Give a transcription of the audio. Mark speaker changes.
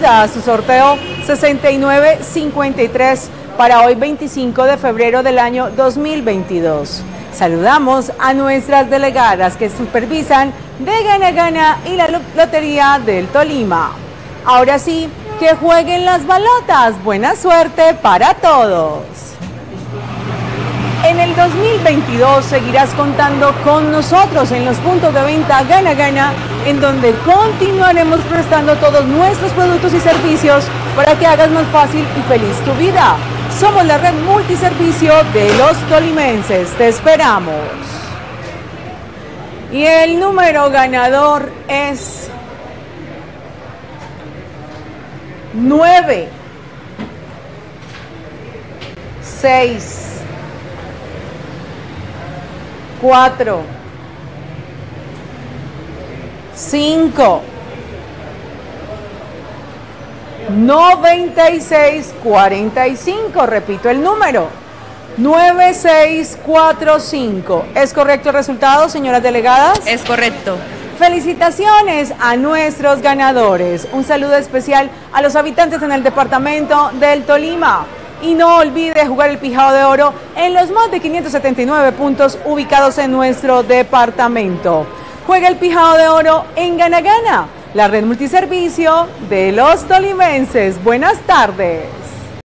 Speaker 1: bienvenida a su sorteo 6953 para hoy 25 de febrero del año 2022. Saludamos a nuestras delegadas que supervisan de Gana Gana y la Lotería del Tolima. Ahora sí, que jueguen las balotas. Buena suerte para todos. En el 2022 seguirás contando con nosotros en los puntos de venta Gana Gana, en donde continuaremos prestando todos nuestros productos y servicios para que hagas más fácil y feliz tu vida. Somos la red multiservicio de los tolimenses. Te esperamos. Y el número ganador es 9, 6, 4, 5, 9645. Repito el número, 9645. ¿Es correcto el resultado, señoras delegadas?
Speaker 2: Es correcto.
Speaker 1: Felicitaciones a nuestros ganadores. Un saludo especial a los habitantes en el departamento del Tolima. Y no olvide jugar el Pijao de Oro en los más de 579 puntos ubicados en nuestro departamento. Juega el Pijao de Oro en Gana Gana, la red multiservicio de los tolimenses. Buenas tardes.